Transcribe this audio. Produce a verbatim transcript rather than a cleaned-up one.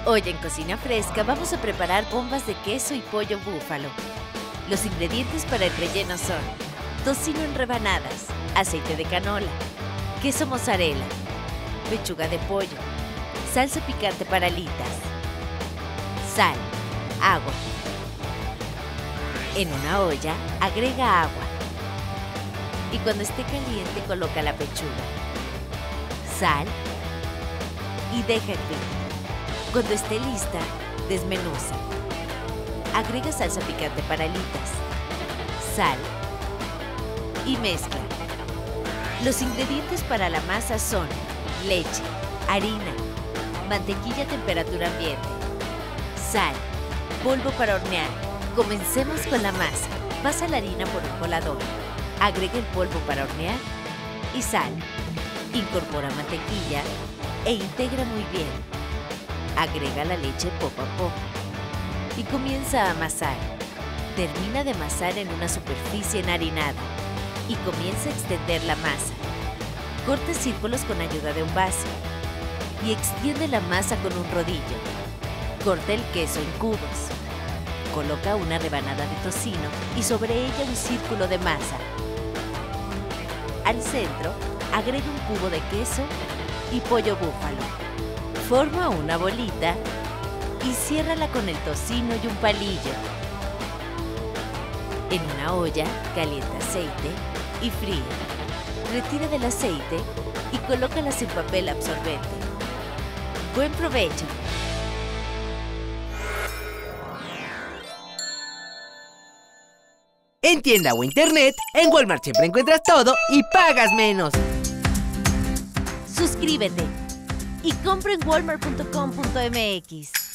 Hoy en Cocina Fresca vamos a preparar bombas de queso y pollo búfalo. Los ingredientes para el relleno son tocino en rebanadas, aceite de canola, queso mozzarella, pechuga de pollo, salsa picante para alitas, sal, agua. En una olla, agrega agua y cuando esté caliente coloca la pechuga, sal y deja hervir. Cuando esté lista, desmenuza. Agrega salsa picante para alitas, sal y mezcla. Los ingredientes para la masa son leche, harina, mantequilla a temperatura ambiente, sal, polvo para hornear. Comencemos con la masa. Pasa la harina por un colador. Agrega el polvo para hornear y sal. Incorpora mantequilla e integra muy bien. Agrega la leche poco a poco y comienza a amasar. Termina de amasar en una superficie enharinada y comienza a extender la masa. Corta círculos con ayuda de un vaso y extiende la masa con un rodillo. Corta el queso en cubos. Coloca una rebanada de tocino y sobre ella un círculo de masa. Al centro, agrega un cubo de queso y pollo búfalo. Forma una bolita y ciérrala con el tocino y un palillo. En una olla, calienta aceite y fríe. Retira del aceite y colócalas en papel absorbente. ¡Buen provecho! En tienda o internet, en Walmart siempre encuentras todo y pagas menos. Suscríbete y compra en walmart punto com punto m x.